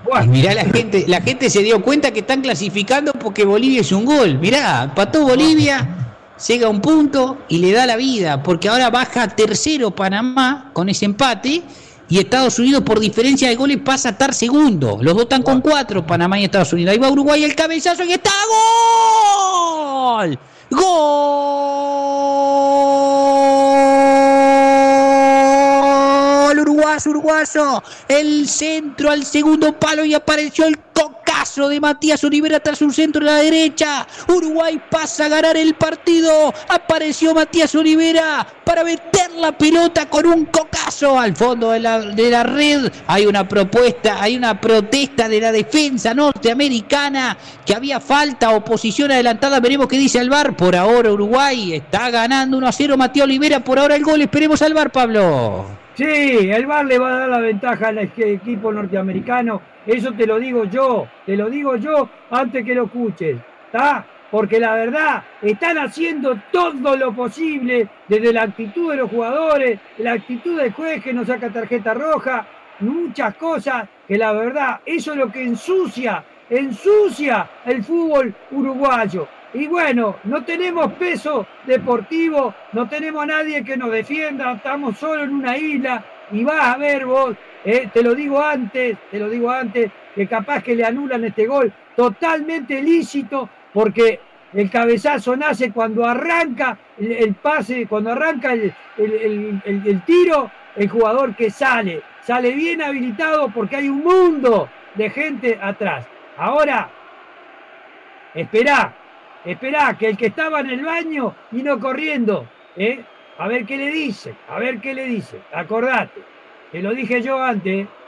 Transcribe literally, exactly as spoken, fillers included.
Y mirá, la gente, la gente se dio cuenta que están clasificando porque Bolivia es un gol. Mirá, empató Bolivia, llega a un punto y le da la vida, porque ahora baja tercero Panamá con ese empate y Estados Unidos por diferencia de goles pasa a estar segundo. Los dos están con cuatro, Panamá y Estados Unidos. Ahí va Uruguay, el cabezazo y está ¡gol! ¡Gol! Uruguayo, uruguayo. El centro al segundo palo y apareció el cocazo de Matías Olivera tras un centro de la derecha. Uruguay pasa a ganar el partido. Apareció Matías Olivera para meter la pelota con un cocazo al fondo de la, de la red. Hay una propuesta, hay una protesta de la defensa norteamericana que había falta, oposición adelantada. Veremos qué dice el V A R. Por ahora Uruguay está ganando uno a cero. Matías Olivera, por ahora el gol. Esperemos al V A R, Pablo. Sí, el V A R le va a dar la ventaja al equipo norteamericano. Eso te lo digo yo, te lo digo yo antes que lo escuches, ¿está? Porque la verdad, están haciendo todo lo posible, desde la actitud de los jugadores, la actitud del juez que no saca tarjeta roja, muchas cosas que la verdad, eso es lo que ensucia, ensucia el fútbol uruguayo. Y bueno, no tenemos peso deportivo, no tenemos a nadie que nos defienda, estamos solo en una isla y vas a ver vos, eh, te lo digo antes, te lo digo antes, que capaz que le anulan este gol totalmente lícito, porque el cabezazo nace cuando arranca el, el pase, cuando arranca el, el, el, el, el tiro, el jugador que sale, sale bien habilitado porque hay un mundo de gente atrás. Ahora, esperá. Esperá, que el que estaba en el baño vino corriendo, ¿eh? A ver qué le dice, a ver qué le dice. Acordate, te lo dije yo antes,